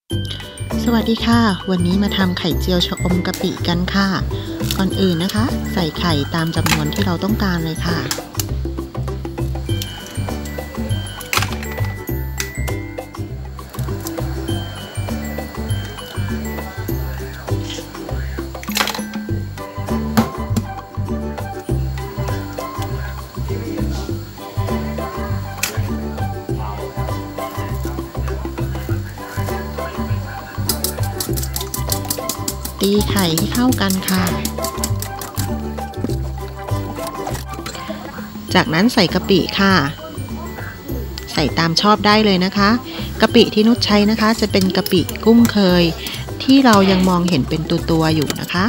สวัสดีค่ะวันนี้มาทำไข่เจียวชะอมกะปิกันค่ะก่อนอื่นนะคะใส่ไข่ตามจำนวนที่เราต้องการเลยค่ะตีไข่ให้เข้ากันค่ะจากนั้นใส่กะปิค่ะใส่ตามชอบได้เลยนะคะกะปิที่นุชใช้นะคะจะเป็นกะปิกุ้งเคยที่เรายังมองเห็นเป็นตัวอยู่นะคะ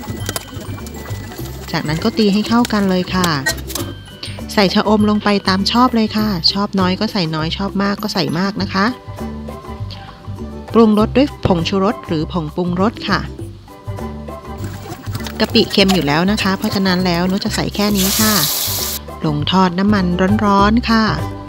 จากนั้นก็ตีให้เข้ากันเลยค่ะใส่ชะอมลงไปตามชอบเลยค่ะชอบน้อยก็ใส่น้อยชอบมากก็ใส่มากนะคะปรุงรสด้วยผงชูรสหรือผงปรุงรสค่ะกะปิเค็มอยู่แล้วนะคะเพราะฉะนั้นแล้วนุชจะใส่แค่นี้ค่ะลงทอดน้ำมันร้อนๆค่ะ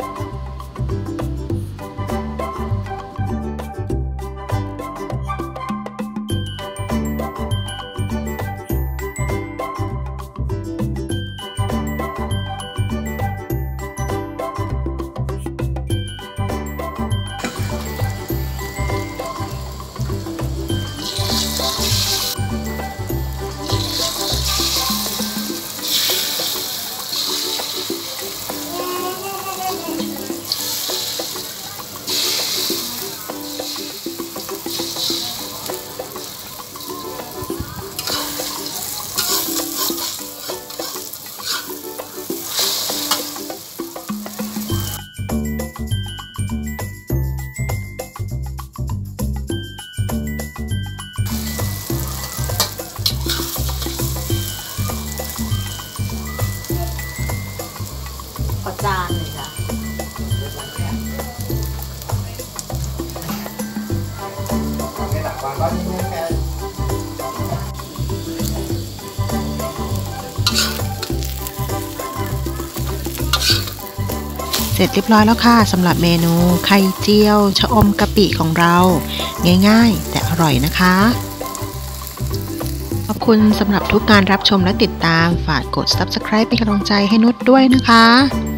จานเลยค่ะเสร็จเรียบร้อยแล้วค่ะสำหรับเมนูไข่เจียวชะอมกะปิของเราง่ายๆแต่อร่อยนะคะขอบคุณสำหรับทุกการรับชมและติดตามฝากกด Subscribe เป็นกำลังใจให้นุชด้วยนะคะ